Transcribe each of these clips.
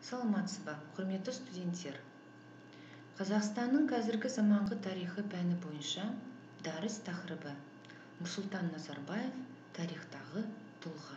Саламатсызба, құрметті студенттер. Қазақстанның қазіргі заманғы тарихы пәні бойынша дәріс тақырыбы Нұрсұлтан Назарбаев тарихтағы тұлға.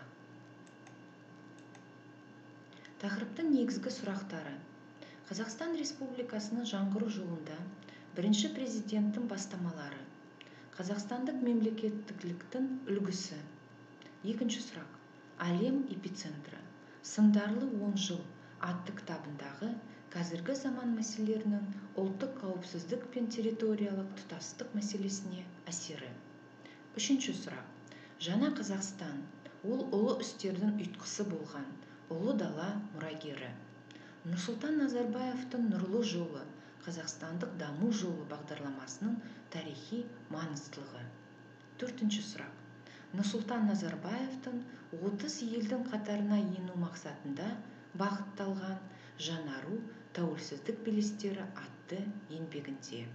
Тақырыптың негізгі сұрақтары: Қазақстан Республикасының жаңғыру жолында бірінші президенттің бастамалары, қазақстандық мемлекеттіліктің үлгісі. Екінші сұрақ: әлем эпицентрі, сындарлы 10 жыл атты кітабындағы қазіргі заман мәселелерінің ұлттық қауіпсіздік пен территориялық тұтастық мәселесіне әсері. Үшінші сұрақ: жаңа Қазақстан, ол ұлы үстердің ұйытқысы болған ұлы дала мұрагері. Нұрсұлтан Назарбаевтың нұрлы жолы, қазақстандық даму жолы бағдарламасының тарихи маңыздылығы. Төртінші сұрақ: Нұрсұлтан Назарбаевтың 30 елдің қатарына ену мақсатында бағытталған жаңару тәуелсіздік белестері атты еңбегінде.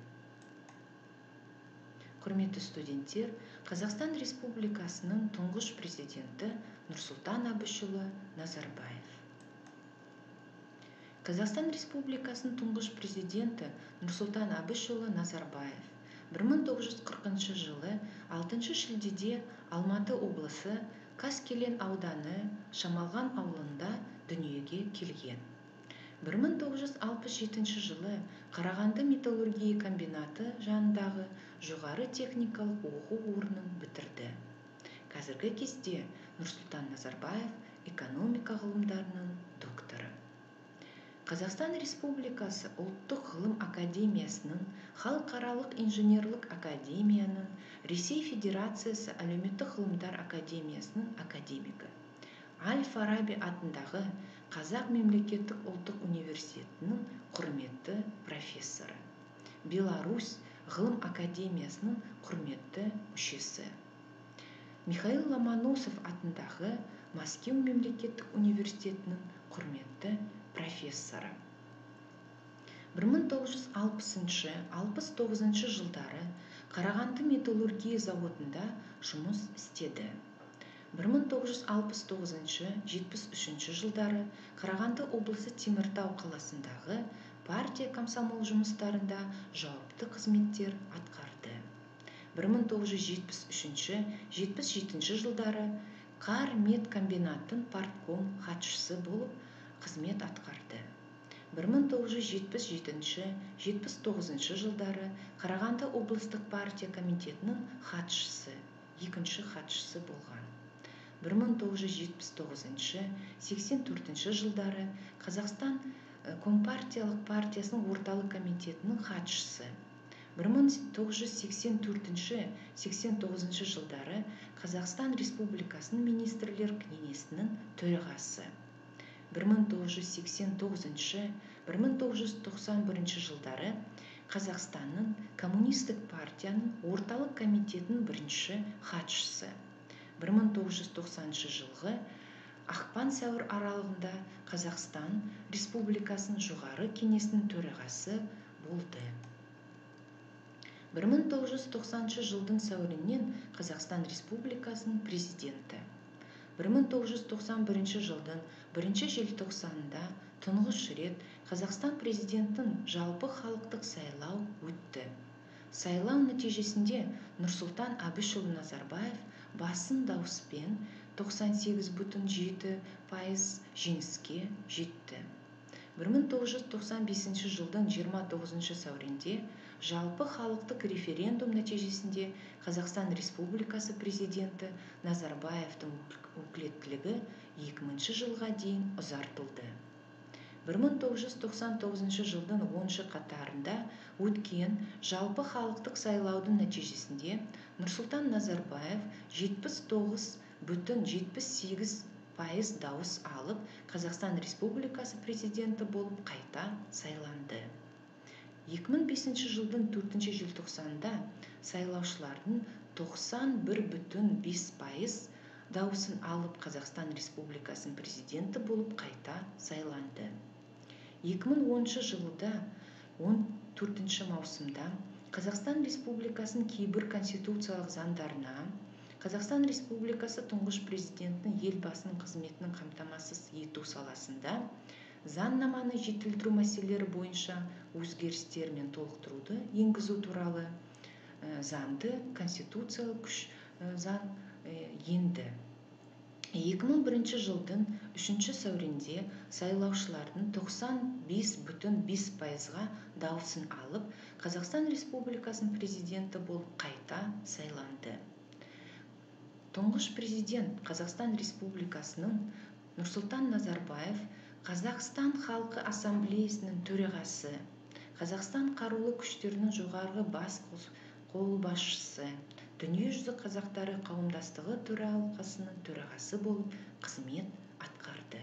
Құрметті студенттер, Қазақстан Республикасының тұңғыш президенті Нұрсұлтан Әбішұлы Назарбаев. Қазақстан Республикасының тұңғыш президенті Нұрсұлтан Әбішұлы Назарбаев 1940 жылы 6 шілдеде Алматы облысы Қаскелең ауданы Шамалған ауылында дүниеге келген. 1967 жылы Қарағанды металлургия комбинаты жанындағы жоғары техникалық оқу орнын бітірді. Қазіргі кезде Нұрсұлтан Назарбаев экономика ғылымдарының докторы. Қазақстан Республикасы ұлттық ғылым академиясының, халықаралық инженерлік академияның, Ресей Федерациясы әлеуметтік ғылымдар академиясының академигі. Әл-Фараби атындағы Қазақ мемлекеттік ұлттық университетінің құрметті профессоры. Беларусь ғылым академиясының құрметті мүшесі. Михаил Ломоносов атындағы Мәскеу мемлекеттік университетінің құрметті профессоры. 1960-69 жылдары Қарағанды металлургия заводында жұмыс істеді. 1969-73 жылдары Қарағанды облысы Теміртау қаласындағы партия комсомол жұмыстарында жауапты қызметтер атқарды. 1973-77 жылдары Қар мет комбинатын партком хатшысы болып қызмет атқарды. 1977-79 жылдары Қарағанды облыстық партия комитетінің хатшысы, екінші хатшысы болған. 1979-84 жылдары Қазақстан Компартиялық партиясының орталық комитетінің хатшысы. 1984-89 жылдары Қазақстан Республикасының министрлер кеңесінің төрағасы. 1989-1991 жылдары Қазақстанның коммунистік партияның орталық комитетінің бірінші хатшысы. 1990 жылғы ақпан-сәуір аралығында Қазақстан Республикасының жоғары кеңесінің төрағасы болды. 1990 жылдың сәуірінен Қазақстан Республикасының президенті. 1991 жылдың 1 желтоқсанында тұңғыш рет Қазақстан президентінің жалпы халықтық сайлау өтті. Сайлау нәтижесінде Нұрсұлтан Әбішұлы Назарбаев басым дауыспен 98,7% жеңіске жетті. 1995 жылдың 29 сәуірінде жалпы халықтық референдум нәтижесінде Қазақстан Республикасы президенті Назарбаевтың өкілеттілігі 2000 жылға дейін ұзартылды. 1999 жылдың 10 қатарында өткен жалпы халықтық сайлаудың нәтижесінде Нұрсұлтан Назарбаев 79,78% дауыс алып, Қазақстан Республикасы президенті болып қайта сайланды. 2005 жылдың 4 желтоқсанында сайлаушылардың 91,5% дауысын алып, Қазақстан Республикасының президенті болып қайта сайланды. 2010 жылда 14 маусымда Қазақстан Республикасының кейбір конституциялық заңдарына Қазақстан Республикасы тұңғыш президентінің елбасының қызметінің қамтамасыз ету саласында заңнаманы жетілдіру мәселелері бойынша өзгерістер мен толықтыруды енгізу туралы заңды конституциялық күш заң енді. 2001 жылдың 3 сәуірінде сайлаушылардың 95,5%-ға дауысын алып, Қазақстан Республикасының президенті болып қайта сайланды. Тұңғыш президент Қазақстан Республикасының Нұрсұлтан Назарбаев, Қазақстан Халқы Ассамблеясының төрағасы, Қазақстан қарулы күштерінің жоғарғы бас қолбасшысы, Дүниежүзі қазақтары қауымдастығы төралқасының төрағасы болып қызмет атқарды.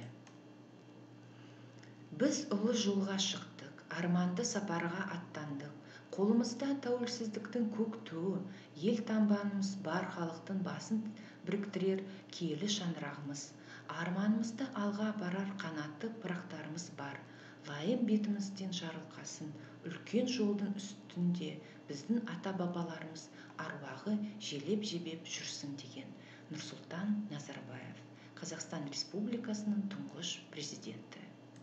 Біз ұлы жолға шықтық, арманды сапарға аттандық. Қолымызда тәуелсіздіктің көк туы, ел таңбамыз бар, халықтың басын біріктірер киелі шаңырағымыз. Арманымызды алға барар қанатты пырақтарымыз бар. Лайым бетімізден жарылқасын, үлкен жолдың үстінде біздің ата-бабаларымыз аруағы желеп-жебеп жүрсін деген Нұрсұлтан Назарбаев, Қазақстан Республикасының тұңғыш президенті.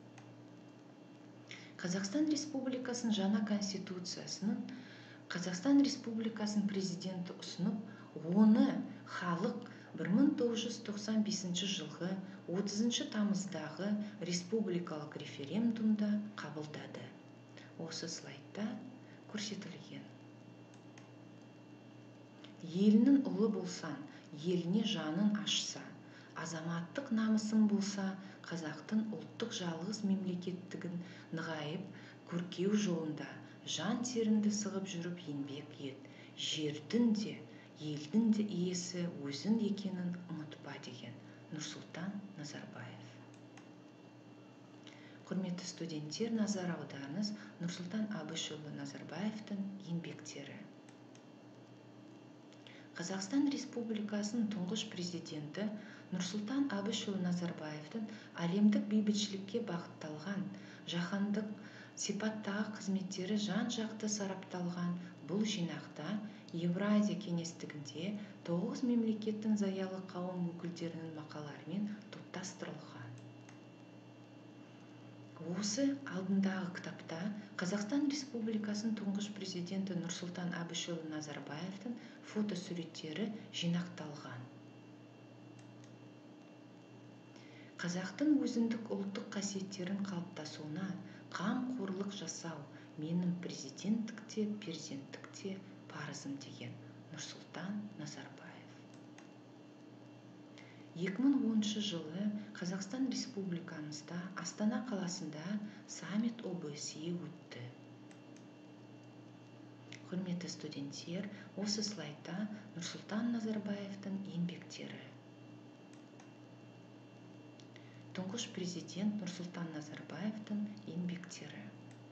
Қазақстан Республикасының жаңа конституциясының Қазақстан Республикасының президенті ұсынып, оны халық 1995 жылғы 30 тамыздағы республикалық референдумда қабылдады. Осы слайдта көрсетілген. Елінің ұлы болсан, еліне жанын ашса, азаматтық намысын болса, қазақтың ұлттық жалғыз мемлекеттігін нығайып, көркеу жолында жан теріңді сығып жүріп еңбек ет. Жердің де, елдің де иесі өзің екенін ұмытпа деген Нұрсұлтан Назарбаев. Құрметті студенттер, назар аударыңыз Нұрсұлтан Әбішұлы Назарбаевтың еңбектері. Қазақстан Республикасының тұңғыш президенті Нұрсұлтан Әбішұлы Назарбаевтың әлемдік бейбітшілікке бағытталған, жаһандық сипаттағы қызметтері жан-жақты сарапталған бұл жинақта Евразия кеңістігінде 9 мемлекеттің зиялы қауым өкілдерінің мақалаларымен топтастырылған. Осы алдындағы кітапта Қазақстан Республикасының тұңғыш президенті Нұрсұлтан Әбішұлы Назарбаевтың фотосуреттері жинақталған. Қазақтың өзіндік ұлттық қасиеттерін қалыптасуына қамқорлық жасау менің президенттікте, перзенттікте парызым деген Нұрсұлтан Назарбаев. 2010 жылы Қазақстан Республикамызда Астана қаласында саммит ОБСЕ өтті. Құрметті студенттер, осы слайдта Нұрсұлтан Назарбаевтың еңбектері. Тұңғыш президент Нұрсұлтан Назарбаевтың еңбектері.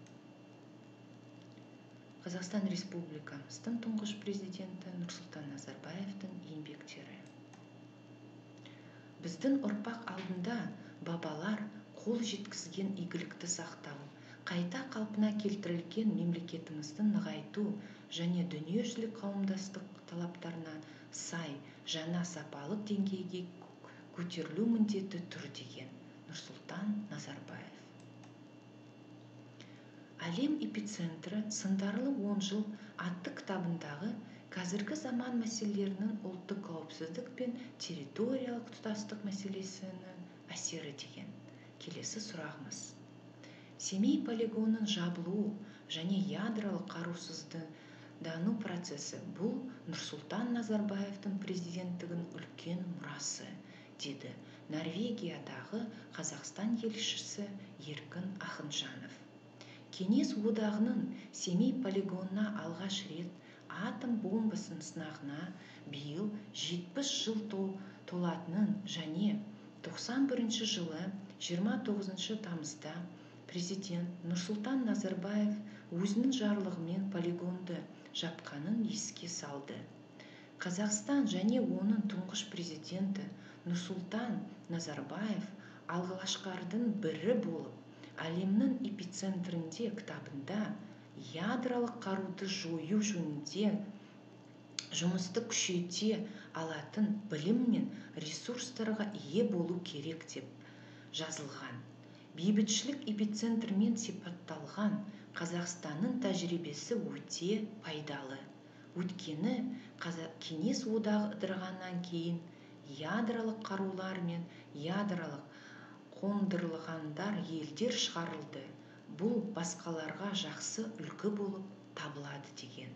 Қазақстан Республикамыздың тұңғыш президенті Нұрсұлтан Назарбаевтың еңбектері. Біздің ұрпақ алдында бабалар қол жеткізген игілікті сақтау, қайта қалпына келтірілген мемлекетіміздің нығайту және дүниежүзілік қауымдастық талаптарына сай жаңа сапалық деңгейге көтерілу міндеті тұр деген Нұрсұлтан Назарбаев. Әлем эпицентрі сындарлы 10 жыл атты кітабындағы қазіргі заман мәселелерінің ұлттық қауіпсіздік пен территориялық тұтастық мәселесінің әсері деген келесі сұрағымыз. Семей полигонының жабылуы және ядролық қарусыздану процесі бұл Нұрсұлтан Назарбаевтың президенттігінің үлкен мұрасы, деді Норвегиядағы Қазақстан елшісі Еркін Ахынжанов. Кеңес одағының Семей полигонына алғаш рет атом бомбасының сынағына биыл 70 жыл толатынын және 91 жылы 29 тамызда президент Нұрсұлтан Назарбаев өзінің жарлығымен полигонды жапқанын еске салды. Қазақстан және оның тұңғыш президенті Нұрсұлтан Назарбаев алғашқылардың бірі болып, әлемнің эпицентрінде кітабында ядролық қаруды жою жөнінде жұмысты күшейте алатын білім мен ресурстарға ие болу керек деп жазылған. бейбітшілік эпицентрімен сипатталған Қазақстанның тәжірибесі өте пайдалы. Өйткені Кеңес одағы ыдырағаннан кейін ядролық қарулар мен ядролық қондырылғандар елдер шығарылды. Бұл басқаларға жақсы үлгі болып табылады деген.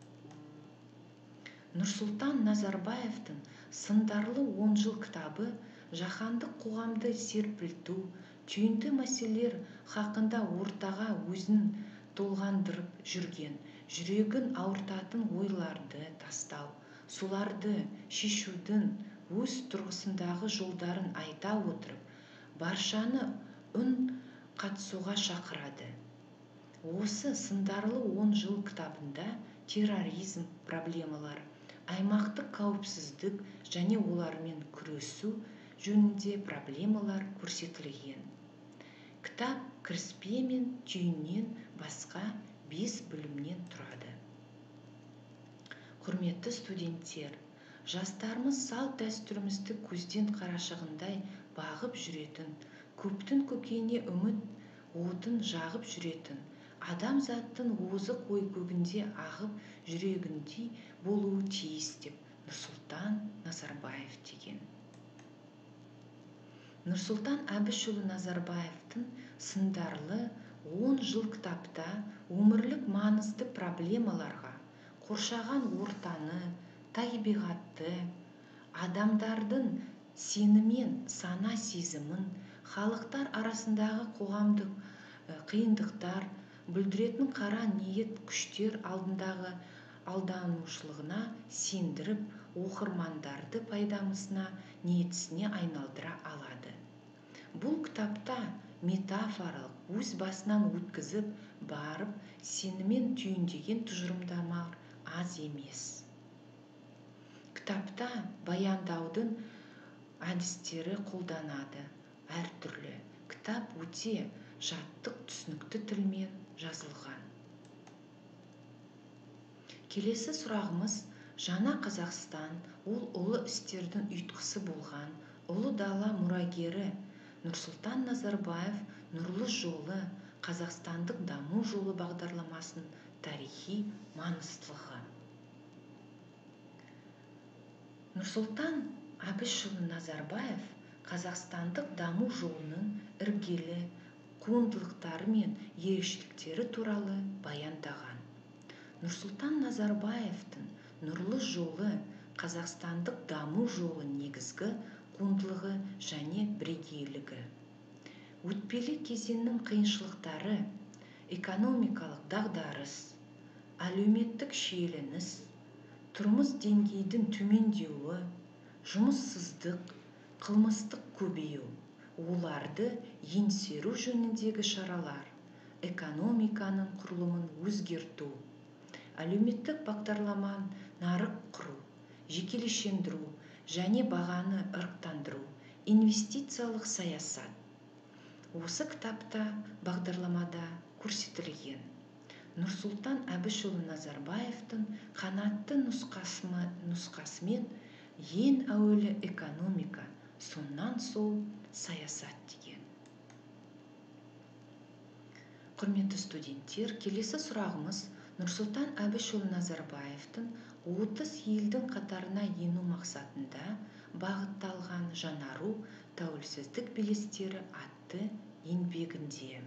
Нұрсұлтан Назарбаевтың сындарлы 10 жыл кітабы жаһандық қоғамды серпілту, түйінді мәселелер хақында ортаға өзін толғандырып жүрген, жүрегін ауыртатын ойларды тастау, соларды шешудің өз тұрғысындағы жолдарын айта отырып, баршаны үн қатысуға шақырады. Осы сындарлы 10 жыл кітабында терроризм проблемалары, аймақтық қауіпсіздік және олармен күресу жөнінде проблемалар көрсетілген. Кітап кіріспе мен түйіннен басқа 5 бөлімнен тұрады. Құрметті студенттер, жастарымыз салт дәстүрімізді көзден қарашығындай бағып жүретін, көптің көкейіне үміт отын жағып жүретін, адамзаттың озық ой көгінде ағып жүрегіндей болуы тиіс деп Нұрсұлтан Назарбаев деген. Нұрсұлтан Әбішұлы Назарбаевтың сындарлы 10 жыл кітапта өмірлік маңызды проблемаларға, қоршаған ортаны, табиғатты, адамдардың сенімен сана сезімін, халықтар арасындағы қоғамдық қиындықтар, бүлдіретін қара ниет күштер алдындағы алданушылығына сендіріп, оқырмандарды пайдамызына, ниетісіне айналдыра алады. Бұл кітапта метафоралық өз басынан өткізіп барып сенімен түйіндеген тұжырымдамалар аз емес. Кітапта баяндаудың әдістері қолданады әртүрлі. Кітап өте жаттық түсінікті тілмен жазылған. Келесі сұрағымыз: жаңа Қазақстан ол ұлы істердің ұйытқысы болған ұлы дала мұрагері Нұрсұлтан Назарбаев нұрлы жолы Қазақстандық даму жолы бағдарламасының тарихи маңыздылығы. Нұрсұлтан Әбішұлы Назарбаев Қазақстандық даму жолының іргелі құндылықтары мен ерекшеліктері туралы баяндаған. Нұрсұлтан Назарбаевтың нұрлы жолы Қазақстандық даму жолы негізгі құндылығы және бірегейлігі. Өтпелі кезеңнің қиыншылықтары, экономикалық дағдарыс, әлеуметтік шиеленіс, тұрмыс деңгейдің төмендеуі, жұмыссыздық, қылмыстық көбею, оларды еңсеру жөніндегі шаралар, экономиканың құрылымын өзгерту, әлеуметтік бағдарламаны нарық құру, жекешелендіру және бағаны ырықтандыру, инвестициялық саясат. Осы кітапта бағдарламада көрсетілген. Нұрсұлтан Әбішұлы Назарбаевтың қанатты нұсқасымен ең әуелі экономика, сонан сол саясат деген. Құрметті студенттер, келесі сұрағымыз: Нұрсұлтан Әбішұлы Назарбаевтың 30 елдің қатарына ену мақсатында бағытталған жаңару тәуелсіздік белестері атты еңбегінде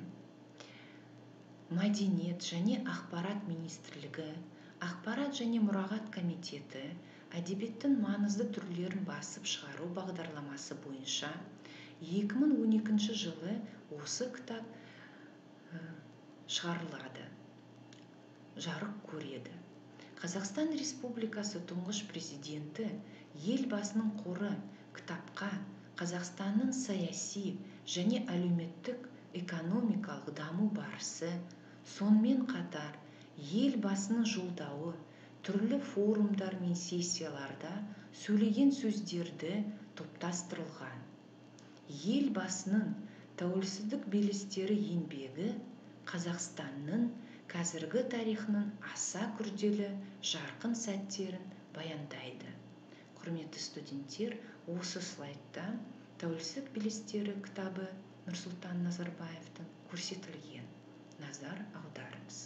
Мәдениет және ақпарат министрлігі, Ақпарат және мұрағат комитеті әдебиеттің маңызды түрлерін басып шығару бағдарламасы бойынша 2012 жылы осы кітап шығарылады, жарық көреді. Қазақстан Республикасы тұңғыш президенті елбасының қоры кітапқа Қазақстанның саяси және әлеуметтік экономикалық даму барысы, сонымен қатар елбасының жолдауы, түрлі форумдар мен сессияларда сөйлеген сөздерді топтастырылған. Елбасының тәуелсіздік белестері еңбегі Қазақстанның қазіргі тарихының аса күрделі жарқын сәттерін баяндайды. Құрметті студенттер, осы слайдта тәуелсіздік белестері кітабы Нұрсұлтан Назарбаевтың көрсетілген. Назар аударыңыз.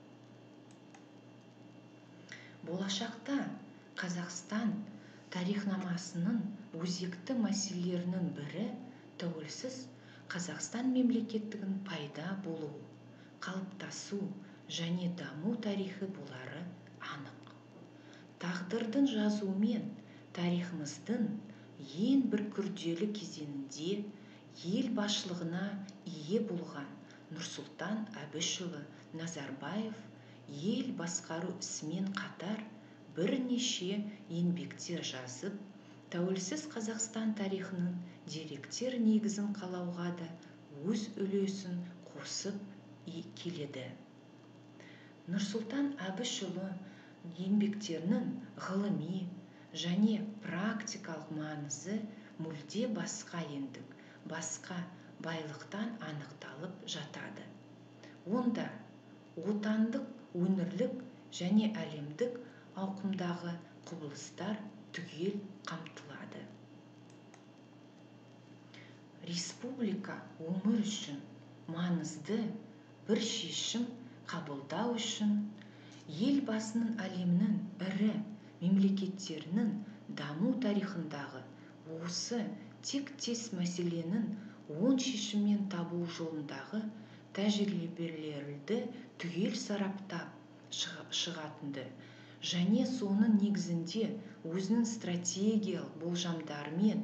Болашақта Қазақстан тарихнамасының өзекті мәселелерінің бірі тәуелсіз Қазақстан мемлекеттігін пайда болу, қалыптасу және даму тарихы болары анық. Тағдырдың жазуымен тарихымыздың ең бір күрделі кезеңінде ел басшылығына ие болған Нұрсұлтан Әбішұлы Назарбаев ел басқару ісімен қатар бірнеше еңбектер жазып, тәуелсіз Қазақстан тарихының деректер негізін қалауға да өз үлесін қосып келеді. Нұрсұлтан Әбішұлы еңбектерінің ғылыми және практикалық маңызы мүлде басқа ендік, басқа байлықтан анықталып жатады. Онда отандық, өңірлік және әлемдік ауқымдағы құбылыстар түгел қамтылады. Республика өмір үшін маңызды бір шешім қабылдау үшін елбасының әлемнің ірі мемлекеттерінің даму тарихындағы осы тектес мәселенің оң шешімін табу жолындағы тәжірибелерді түгел сараптап шығатынды және соның негізінде өзінің стратегиялық болжамдары мен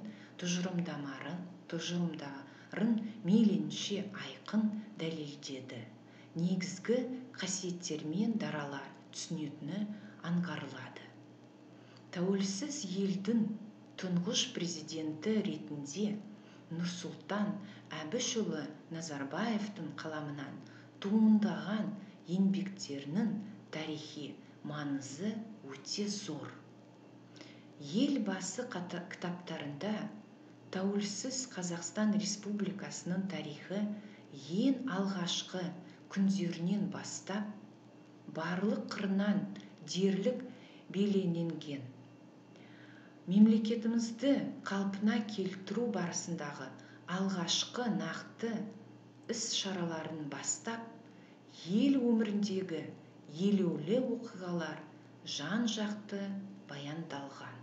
тұжырымдарын мейлінше айқын дәлелдеді. Негізгі қасиеттермен даралар түсінетіні аңғарылады. Тәуелсіз елдің тұңғыш президенті ретінде Нұрсұлтан Әбішұлы Назарбаевтың қаламынан туындаған еңбектерінің тарихи маңызы өте зор. Елбасы кітаптарында тәуелсіз Қазақстан Республикасының тарихы ең алғашқы күндерінен бастап барлық қырынан дерлік белгіленген. Мемлекетімізді қалпына келтіру барысындағы алғашқы нақты іс-шараларын бастап, ел өміріндегі елеулі оқиғалар жан-жақты баяндалған.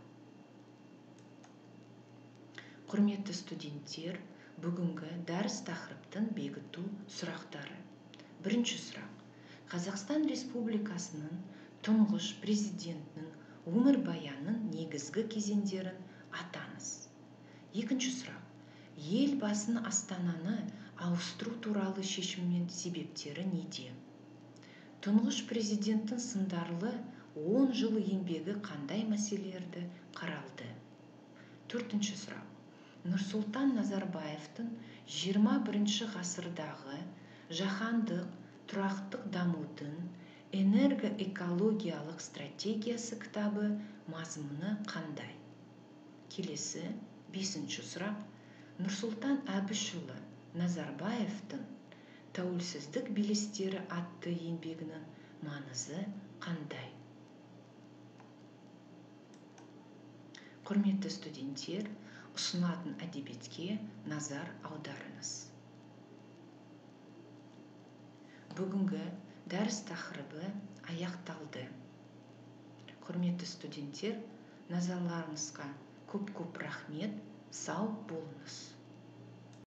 Құрметті студенттер, бүгінгі дәріс тақырыптың бекіту сұрақтары. Бірінші сұрақ. Қазақстан Республикасының тұңғыш президентінің өмірбаянының негізгі кезеңдерін атаңыз. Екінші сұрақ. Елбасының Астананы ауыстыру туралы шешімінің себептері неде? Тұңғыш президенттің сындарлы 10 жыл еңбегі қандай мәселелерді қаралды? Төртінші сұрақ. Нұрсұлтан Назарбаевтың 21 ғасырдағы жаһандық тұрақтық дамудың энергоэкологиялық стратегиясы кітабы мазмұны қандай? Келесі 5-ші сұрақ. Нұрсұлтан Әбішұлы Назарбаевтың тәуелсіздік белестері атты еңбегінің маңызы қандай? Құрметті студенттер, ұсынылатын әдебиетке назар аударыңыз. Бүгінгі дәріс тақырыбы аяқталды. Құрметті студенттер, назарларыңызға көп-көп рахмет, сау болыңыз.